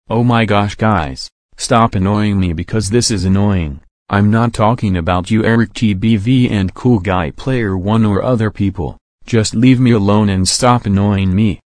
Oh my gosh guys, stop annoying me because this is annoying. I'm not talking about you Eric TBV and Cool Guy Player 1 or other people, just leave me alone and stop annoying me.